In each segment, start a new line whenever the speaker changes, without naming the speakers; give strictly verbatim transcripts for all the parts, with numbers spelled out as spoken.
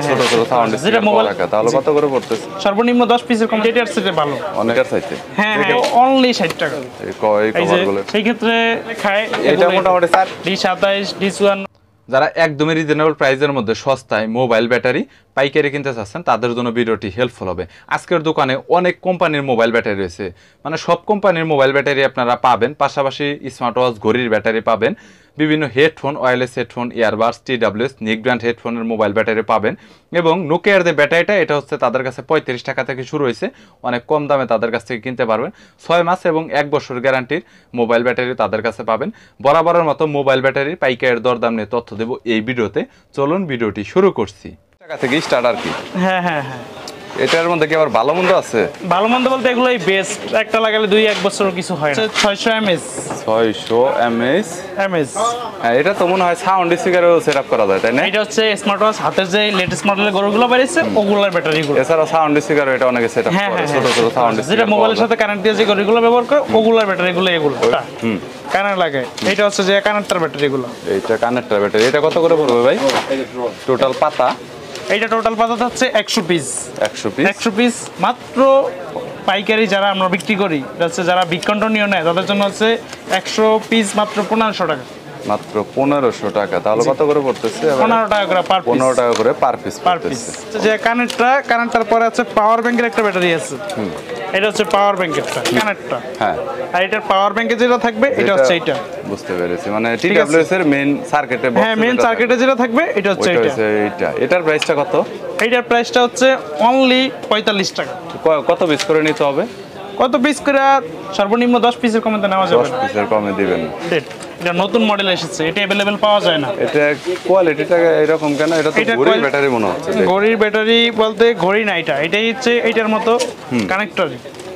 ছোট ছোট সাউন্ড যেটা মোবাইল রাখা, তাহলে কত করে পড়তেছে?
সর্বনিম্ন দশ পিসের কম, এটার চেয়ে ভালো
অনেক চাইতে।
হ্যাঁ অনলি ষাট টাকা।
এই কভারগুলো
সেই ক্ষেত্রে খায়
এটা মোটামুটি চার
ডি সাতাইশ ডি চুয়ান্ন।
যারা একদমই রিজনেবল প্রাইসের মধ্যে সস্তায় মোবাইল ব্যাটারি পাইকারি কিনতে চাচ্ছেন তাদের জন্য ভিডিওটি হেল্পফুল হবে। আজকের দোকানে অনেক কোম্পানির মোবাইল ব্যাটারি রয়েছে, মানে সব কোম্পানির মোবাইল ব্যাটারি আপনারা পাবেন, পাশাপাশি স্মার্ট ওয়াচ ঘড়ির ব্যাটারি পাবেন, বিভিন্ন headphone, wireless headphone, earbuds, T W S, নিক ব্র্যান্ড হেডফোনের মোবাইল ব্যাটারি পাবেন। এবং নোকিয়ার যে ব্যাটারিটা এটা হচ্ছে তাদের কাছে পঁয়ত্রিশ টাকা থেকে শুরু হয়েছে, অনেক কম দামে তাদের কাছ থেকে কিনতে পারবেন। ছয় মাস এবং এক বছর গ্যারান্টির মোবাইল ব্যাটারি তাদের কাছে পাবেন। বরাবরের মতো মোবাইল ব্যাটারির পাইকারের দরদাম নিয়ে তথ্য দেব এই ভিডিওতে। চলুন ভিডিওটি শুরু করছি।
টাকা থেকে স্টার্ট আর কি।
হ্যাঁ হ্যাঁ হ্যাঁ
এটার মধ্যে কি আবার ভালো মন্দ আছে?
ভালো মন্দ বলতে এগুলোই বেস্ট, একটা লাগালে দুই এক বছর কিছু হয় না। ছয়শো এমএস
ছয়শো এমএস
এমএস
হ্যাঁ, এটা তো মনে হয় সাউন্ড স্পিকারও সেটআপ করা যায়, তাই না?
এটা হচ্ছে স্মার্ট ওয়াচ হাতের যে লেটেস্ট মডেলের গরুগুলো বেরিয়েছে ওগুলোর ব্যাটারিগুলো।
এছাড়া সাউন্ড স্পিকার এটা অনেকে সেটআপ
হ্যাঁ
করে,
হ্যাঁ
ছোট ছোট সাউন্ড স্পিকার
যেটা মোবাইলের সাথে কানেক্ট দিয়ে যে গরুগুলো ব্যবহার করে ওগুলোর ব্যাটারিগুলো এগুলো। হুম কানেক্ট লাগে। এটা হচ্ছে যে কানেক্টর ব্যাটারিগুলো।
এইটা কানেক্টর ব্যাটারি। এটা কত করে পড়বে ভাই টোটাল পাতা?
এইটা টোটাল পাতা হচ্ছে একশো পিস।
একশো পিস
একশো পিস মাত্র পাইকারি যারা আমরা বিক্রি করি, হচ্ছে যারা বিকন্টনীয় নেয় তাদের জন্য হচ্ছে একশো পিস মাত্র পনেরোশো টাকা।
মাত্র পনেরোশো টাকা, তাহলে কত করে পড়তেছে?
পনেরো টাকা করে পার পিস।
পনেরো টাকা করে পার পিস
পার পিস। যে কানেক্টটা কানেক্টার পরে হচ্ছে পাওয়ার ব্যাংকের একটা ব্যাটারি আছে, এটা হচ্ছে পাওয়ার ব্যাংকেরটা কানেক্টটা।
হ্যাঁ
আর এটার পাওয়ার ব্যাংকে যেটা থাকবে এটা হচ্ছে এটা।
বুঝতে পেরেছি, মানে টি ডাব্লিউ এস এর মেইন সার্কিটে।
হ্যাঁ মেইন সার্কিটে যেটা থাকবে এটা হচ্ছে এটা।
এটা এটার প্রাইসটা কত?
এইটার প্রাইসটা হচ্ছে অনলি পঁয়তাল্লিশ টাকা।
কত পিস করে নিতে হবে?
কত পিস করে? সর্বনিম্ন দশ পিসের কমে তো নেওয়া যাবে।
দশ পিসের কমে দিবেন।
এটা নতুন মডেল এসেছে, এটা अवेलेबल পাওয়া যায় না।
এটা কোয়ালিটিটা এরকম কেন? এটা তো ঘড়ির ব্যাটারি মনে হচ্ছে।
ঘড়ির ব্যাটারি বলতে ঘড়ি না, এটা এটাই হচ্ছে এটার মতো কানেক্টর।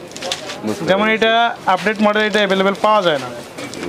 যেমন এটা আপডেট মডেল, এটা अवेलेबल পাওয়া যায় না।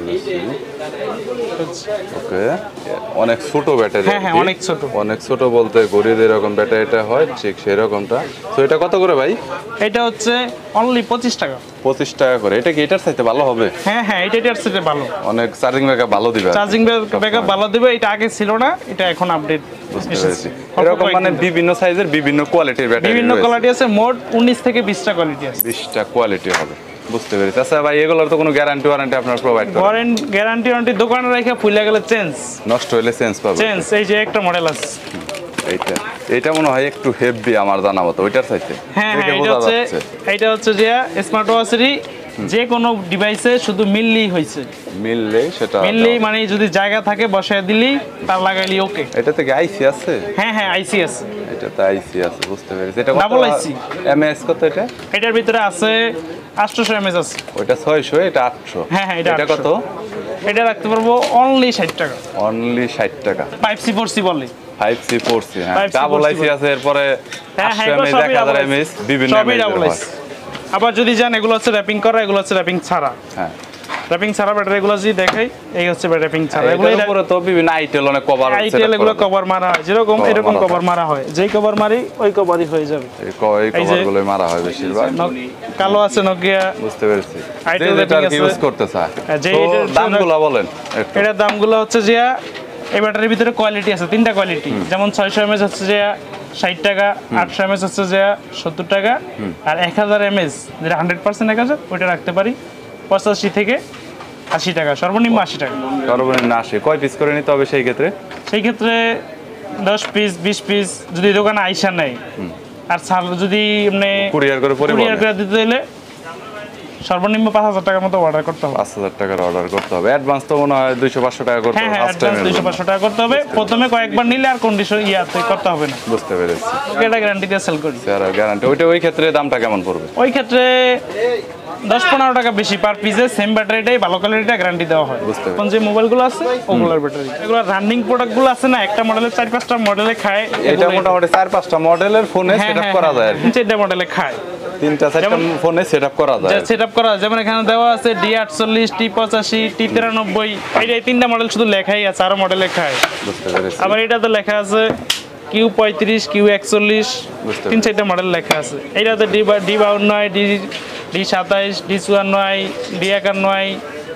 ওকে, অনেক ছোট ব্যাটারি।
হ্যাঁ হ্যাঁ অনেক ছোট।
অনেক ছোট বলতে ঘড়ির এরকম ব্যাটারিটা হয় ঠিক সেরকমটা। তো এটা কত করে ভাই?
এটা হচ্ছে অনলি পঁচিশ টাকা।
পঁচিশ টাকা করে। এটা কি এটার চাইতে ভালো হবে?
হ্যাঁ হ্যাঁ এটা এটার চাইতে ভালো।
অনেক চার্জিং ব্যাকআপ ভালো দিবে।
চার্জিং ব্যাকআপ ভালো দিবে। এটা আগে ছিল না, এটা এখন আপডেট এসেছে।
এরকম মানে বিভিন্ন সাইজের বিভিন্ন কোয়ালিটির ব্যাটারি,
বিভিন্ন কোয়ালিটি আছে। মোট উনিশ থেকে বিশটা কোয়ালিটি আছে।
বিশটা কোয়ালিটি হবে। বুঝতে পেরেছি। আচ্ছা ভাই, এগুলোর তো কোনো গ্যারান্টি ওয়ারেন্টি আপনারা প্রোভাইড করেন?
ওয়ারেন্টি গ্যারান্টি ওয়ারেন্টি দোকানে রেখে ফুলে গেলে চেঞ্জ,
নষ্ট হলে চেঞ্জ পাবে।
চেঞ্জ। এই যে একটা মডেল আছে
এইটা, এটা মনে হয় একটু হেভি আমার জানা মতো ওইটার চাইতে।
হ্যাঁ হ্যাঁ এটা হচ্ছে এটা হচ্ছে যে স্মার্ট ওয়াচেরই যে কোনো ডিভাইসে শুধু মিললেই হয়েছে।
মিললে সেটা
মিললেই মানে যদি জায়গা থাকে বসায় দিলেই তার লাগাইলি ওকে।
এটা থেকে আইসি আছে?
হ্যাঁ হ্যাঁ আইসি আছে।
এটাতে আইসি আছে, বুঝতে পেরেছি। এটা
ডাবল আইসি।
এমএস কত এটা?
এটার ভিতরে আছে আটশো এমএস আছে।
ওইটা ছয়শো, এটা আটশো।
হ্যাঁ হ্যাঁ এটা
কত?
এটা রাখতে পারবো অনলি ষাট টাকা।
অনলি ষাট টাকা।
ফাইভ সি ফোর সি বলে।
ফাইভ সি ফোর সি, হ্যাঁ ডাবল আইসি আছে। এরপরে আটশো এমএস, এক হাজার এমএস, বিভিন্ন এমএস।
আবার যদি জান এগুলো হচ্ছে র‍্যাপিং করা, এগুলো হচ্ছে র‍্যাপিং ছাড়া।
হ্যাঁ
র‍্যাপিং ছাড়া ব্যাটারি এগুলো যদি দেখাই, এই হচ্ছে র‍্যাপিং ছাড়া।
এগুলোর উপরে তো বিভিন্ন আইটেল অনেক কভার আছে।
আইটেল এগুলো কভার মারা হয়, যেরকম এরকম কভার মারা হয়। যেই কভার মারি ওই কভারই হয়ে যাবে।
এই কভারগুলো মারা হয় বেশিরভাগ।
কালো আছে নোকিয়া।
বুঝতে পেরেছি।
আইটেল
যেটা ইউজ করতে চায়।
যে
এটার দামগুলো বলেন একটু।
এটার দামগুলো হচ্ছে যে এই ব্যাটারির ভিতরে কোয়ালিটি আছে, তিনটা কোয়ালিটি। যেমন ছয়শো এমএস হচ্ছে যে ষাট টাকা, আটশো এমএস হচ্ছে যে সত্তর টাকা, আর এক হাজার এমএস যেটা হান্ড্রেড পার্সেন্ট এক হাজার ওইটা রাখতে পারি পঁচাশি থেকে আশি টাকা, সর্বনিম্ন আশি টাকা।
সর্বনিম্ন আশি। কয় পিস করে নিতে হবে সেই ক্ষেত্রে?
সেই ক্ষেত্রে দশ পিস বিশ পিস যদি দোকানে আইসা নেয়, আর যদি মানে
কুরিয়ার করে
কুরিয়ার করে দিতে হলে সর্বনিম্ন পাঁচ হাজার টাকার মতো অর্ডার করতে হবে।
পাঁচ হাজার টাকার অর্ডার করতে হবে। অ্যাডভান্স তো মনে হয় দুইশো পাঁচশো টাকা করতে হবে।
হ্যাঁ অ্যাডভান্স দুইশো পাঁচশো টাকা করতে হবে প্রথমে, কয়েকবার নিলে আর কন্ডিশন ইয়াতে করতে হবে না।
বুঝতে পেরেছি।
এটা গ্যারান্টি দিয়ে সেল করি।
স্যার গ্যারান্টি ওইটা, ওই ক্ষেত্রে দামটা কেমন পড়বে?
ওই ক্ষেত্রে দশ পনেরো টাকা বেশি পার পিসে। সেম ব্যাটারিটাই ভালো কোয়ালিটিটা গ্যারান্টি দেওয়া হয়। এখন যে মোবাইলগুলো আছে ওগুলোর ব্যাটারি, এগুলো রানিং প্রোডাক্টগুলো আছে না, একটা মডেলের চার পাঁচটা মডেলে খায়।
এটা মোটামুটি চার পাঁচটা মডেলের ফোনে সেটআপ করা যায়।
তিনটা মডেলে খায়,
তিনটা চারটা ফোনে সেটআপ করা যায়।
সেটআপ করা যেমন এখানে দেওয়া আছে ডি আটচল্লিশ, টি পঁচাশি, টি তিরানব্বই। এই তিনটা মডেল শুধু লেখাই আছে, আরো মডেলে খায়।
বুঝতে পেরেছি।
আবার এটাতে লেখা আছে কিউ পঁয়ত্রিশ, কিউ একচল্লিশ, তিন চারটা মডেল লেখা আছে। এইটাতে ডি ডি বাউন্ন, ডি ডি সাতাইশ, ডি চুয়ান্ন, ডি একান্ন,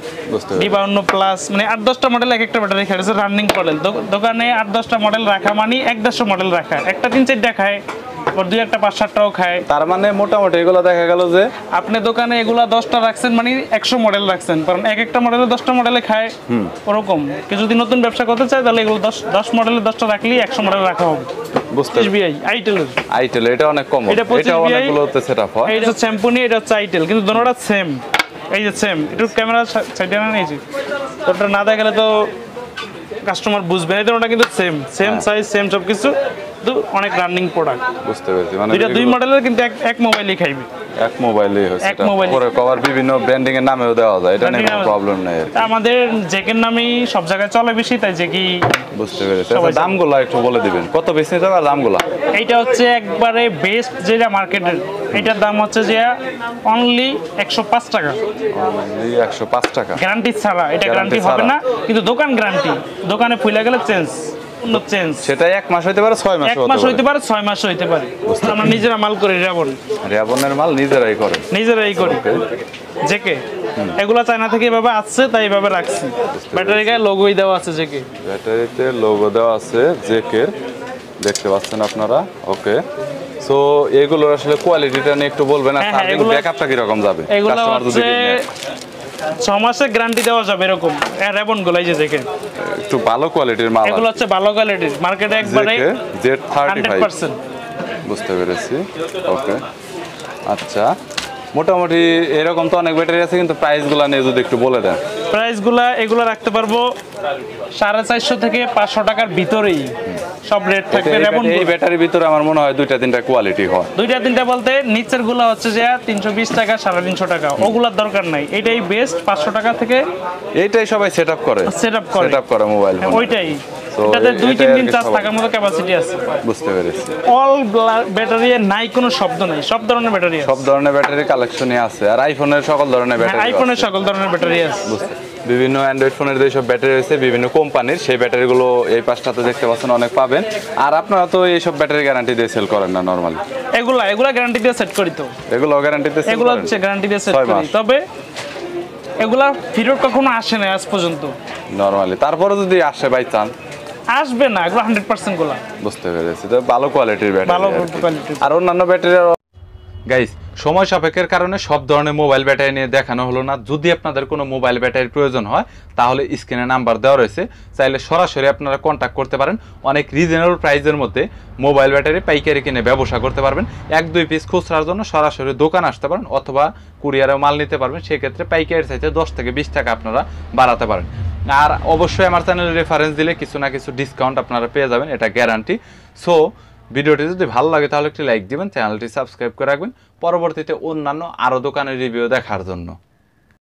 বুঝতে
ডি বাউন্ন প্লাস, মানে আট দশটা মডেল এক একটা ব্যাটারি খায়, রানিং মডেল। দোকানে আট দশটা মডেল রাখা মানে এক দেড়শো মডেল রাখা, একটা তিন চারটা খায়, ওর দুই একটা পাঁচ সাতটাও খায়।
তার মানে মোটামুটি এগুলো দেখা গেল যে
আপনি দোকানে এগুলা দশটা রাখছেন মানে একশো মডেল রাখছেন, কারণ এক একটা মডেলে দশটা মডেলে খায় ওরকম। কেউ যদি নতুন ব্যবসা করতে চায় তাহলে এগুলো দশ দশ মডেলে দশটা রাখলেই একশো মডেল রাখা হবে।
বুঝতে
এসবিআই আইটেল,
আইটেল এটা অনেক কম,
এটা
এটা অনেকগুলোতে সেটআপ হয়।
এটা হচ্ছে শ্যাম্পুনি, এটা হচ্ছে আইটেল, কিন্তু দুটোটা সেম। এই যে সেম, একটু ক্যামেরা সাইডে না নিয়েছি, তোটা না দেখালে তো কাস্টমার বুঝবে না। এটা কিন্তু সেম সেম সাইজ সেম সব কিছু, কিন্তু অনেক রানিং প্রোডাক্ট।
বুঝতে পেরেছি, মানে
এটা দুই মডেলের কিন্তু এক এক মোবাইলই খাইবে,
এক মোবাইলই হচ্ছে
এক
এটা।
মোবাইল
পরে কভার বিভিন্ন ব্র্যান্ডিং এর নামেও দেওয়া যায়, এটা নিয়ে কোনো প্রবলেম নাই।
আমাদের জেকের নামই সব জায়গায় চলে বেশি, তাই জেকি।
বুঝতে পেরেছি। আচ্ছা, দামগুলো একটু বলে দিবেন, কত বেশি নিতে হবে আর দামগুলো?
এইটা হচ্ছে একবারে বেস্ট যেটা মার্কেটের, এটার দাম হচ্ছে যে অনলি একশো পাঁচ টাকা,
এই একশো পাঁচ টাকা
গ্যারান্টি ছাড়া। এটা গ্যারান্টি হবে না, কিন্তু দোকান গ্যারান্টি, দোকানে ফুলে গেলে চেঞ্জ চেঞ্জ।
সেটা এক মাস হইতে পারে, ছয় মাস
এক মাস হইতে পারে, ছয় মাস হইতে পারে। আমরা নিজেরা মাল করি, রেবন
রেবনের মাল নিজেরাই করে,
নিজেরাই করি জেকে। এগুলা চায়না থেকে এভাবে আসছে, তাই এভাবে রাখছি। ব্যাটারি গায়ে লোগোই দেওয়া আছে জেকে,
ব্যাটারিতে লোগো দেওয়া আছে জেকের, দেখতে পাচ্ছেন আপনারা। ওকে, সো এগুলোর আসলে কোয়ালিটিটা নিয়ে একটু বলবেন, আর
হ্যাঁ,
চার্জিং
এগুলো-
ব্যাকআপটা কি রকম যাবে?
এগুলো
কাস্টমার যদি
হচ্ছে
নেয়,
ছ মাসের গ্যারান্টি দেওয়া যাবে এরকম। রেবন গুলো এই যে জেকে,
একটু ভালো কোয়ালিটির মাল
এগুলো হচ্ছে ভালো কোয়ালিটির, মার্কেটে একবারে
Z thirty
hundred
five.
Percent.
বুঝতে পেরেছি। ওকে, আচ্ছা, মোটামুটি এরকম তো অনেক ব্যাটারি আছে, কিন্তু প্রাইসগুলো নিয়ে যদি একটু বলে দেন।
প্রাইসগুলা এগুলো রাখতে পারবো সাড়ে চারশো থেকে পাঁচশো টাকার ভিতরেই সব রেট থাকবে। রেবন
এই ব্যাটারির ভিতরে আমার মনে হয় দুইটা তিনটা কোয়ালিটি হয়।
দুইটা তিনটা বলতে নিচের গুলা হচ্ছে যে তিনশো বিশ টাকা, সাড়ে তিনশো টাকা, ওগুলার দরকার নাই। এটাই বেস্ট, পাঁচশো টাকা থেকে
এইটাই সবাই সেট আপ করে,
সেট আপ করে
সেট আপ করে মোবাইল ফোন।
ওইটাই,
So,
এটাতে দুই
এটাই
তিন
আর
দিন
কি
চার্জ
সবাই-
থাকার মতো ক্যাপাসিটি আছে।
বুঝতে পেরেছি।
অল ব্যাটারি নাই কোনো শব্দ নাই, সব ধরনের ব্যাটারি আছে।
সব ধরনের ব্যাটারি কালেকশনই আছে, আর আইফোনের সকল ধরনের ব্যাটারি
আইফোনের সকল ধরনের ব্যাটারি আছে।
বুঝতে বিভিন্ন অ্যান্ড্রয়েড ফোনের যেসব ব্যাটারি রয়েছে বিভিন্ন কোম্পানির, সেই ব্যাটারিগুলো এই পাশটাতে দেখতে পাচ্ছেন অনেক পাবেন। আর আপনারা তো এইসব ব্যাটারি গ্যারান্টি দিয়ে সেল করেন না নরমালি?
এগুলা এগুলা গ্যারান্টি দিয়ে সেট করি তো,
এগুলো গ্যারান্টিতে সেল
এগুলো
করেন?
হচ্ছে গ্যারান্টি দিয়ে সেট
ছয়
করি,
মাস।
তবে এগুলা ফেরত কখনো আসে না আজ পর্যন্ত।
নরমালি তারপরে যদি আসে বাই চান?
আসবে না, এগুলো হান্ড্রেড পার্সেন্ট গুলা
বুঝতে পেরেছি, তো ভালো কোয়ালিটির
ভালো
ব্যাটারি।
কোয়ালিটির।
আর অন্যান্য ব্যাটারি
গাইস, সময় সাপেক্ষের কারণে সব ধরনের মোবাইল ব্যাটারি নিয়ে দেখানো হলো না। যদি আপনাদের কোনো মোবাইল ব্যাটারির প্রয়োজন হয় তাহলে স্ক্রিনে নাম্বার দেওয়া রয়েছে, চাইলে সরাসরি আপনারা কন্ট্যাক্ট করতে পারেন। অনেক রিজনেবল প্রাইসের মধ্যে মোবাইল ব্যাটারি পাইকারি কিনে ব্যবসা করতে পারবেন। এক দুই পিস খুচরার জন্য সরাসরি দোকান আসতে পারেন, অথবা কুরিয়ারেও মাল নিতে পারবেন। সেক্ষেত্রে পাইকারির চাইতে দশ থেকে বিশ টাকা আপনারা বাড়াতে পারেন। আর অবশ্যই আমার চ্যানেলের রেফারেন্স দিলে কিছু না কিছু ডিসকাউন্ট আপনারা পেয়ে যাবেন, এটা গ্যারান্টি। সো ভিডিওটি যদি ভালো লাগে তাহলে একটি লাইক দিবেন, চ্যানেলটি সাবস্ক্রাইব করে রাখবেন পরবর্তীতে অন্যান্য আরও দোকানের রিভিউ দেখার জন্য।